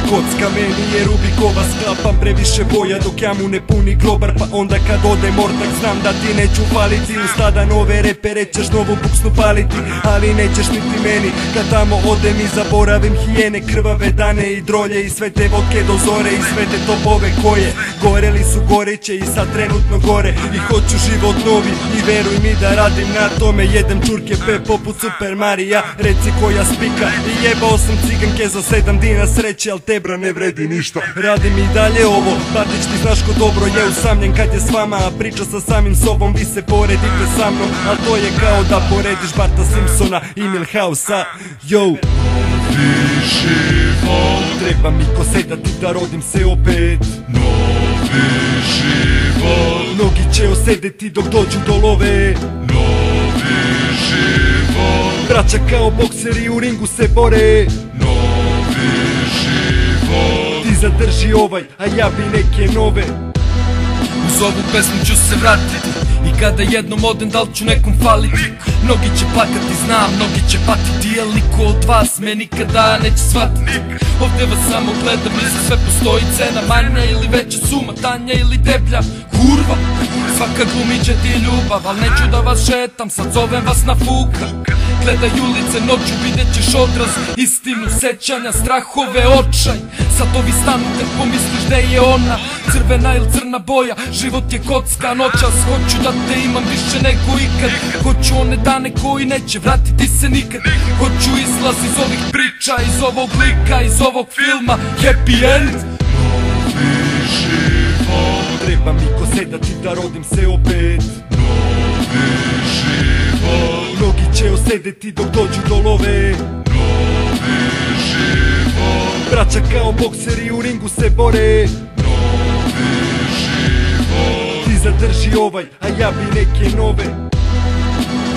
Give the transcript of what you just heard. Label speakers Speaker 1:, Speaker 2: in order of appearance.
Speaker 1: kocka, meni je Rubikova, sklapam previše boja dok ja mu ne puni grobar. Pa onda kad ode Mortak znam da ti neću faliti, u stada nove repere ćeš novu buksnu paliti, ali nećeš niti meni kad tamo odem i zaboravim hijene, krvave dane i drolje i sve te vodke do zore i sve te topove koje goreli su, goreće i sad trenutno gore. I hoću život novi i veruj mi da radim na tome, jedem čurke pe poput Super Marija, reci koja spika. I jebao sam ciganke za 7 dina sreće, al tebra ne vredi ništa. Radim i dalje ovo, Batić ti znaš ko dobro je usamljen kad je s vama, a priča sa samim sobom, vi se poredite sa mnom, al to je kao da porediš Barta Simpsona i Milhausa. Yo,
Speaker 2: Novi život,
Speaker 1: treba mi ko sedati da rodim se opet.
Speaker 2: novi život,
Speaker 1: Mnogi će osedeti dok dođu do love.
Speaker 2: novi život,
Speaker 1: Braća kao bokseri u ringu se bore.
Speaker 2: novi život.
Speaker 1: Ti zadrži ovaj, a ja bi neke nove.
Speaker 3: Uz ovu pesmu ću se vratiti i kada jednom odem da li ću nekom faliti. Mnogi će plakati, znam, mnogi će patiti, jel niko od vas me nikada neće shvatiti. Ovdje vas samo gledam i za sve postoji cena, manja ili veća suma, tanja ili deblja. Kurva, svaka glumit će ti ljubav, al neću da vas šetam, sad zovem vas na fuka. Gledaj ulice noću, vidjet ćeš odraz, istinu, sećanja, strahove, očaj. Sad ovi stanu kad pomisliš gde je ona, crvena ili crna boja, život je kocka noćas. Hoću da te imam više nego ikad, hoću one dane koji neće vratiti se nikad. Hoću izlaz iz ovih priča, iz ovog lika, iz ovog filma, happy end.
Speaker 2: Novi život,
Speaker 1: Treba mi ko sedati da rodim se opet.
Speaker 2: novi život,
Speaker 1: Mnogi će osedeti dok dođu do love.
Speaker 2: novi život,
Speaker 1: Braća kao bokseri u ringu se bore.
Speaker 2: novi život.
Speaker 1: Ti zadrži ovaj, a ja bi neke nove.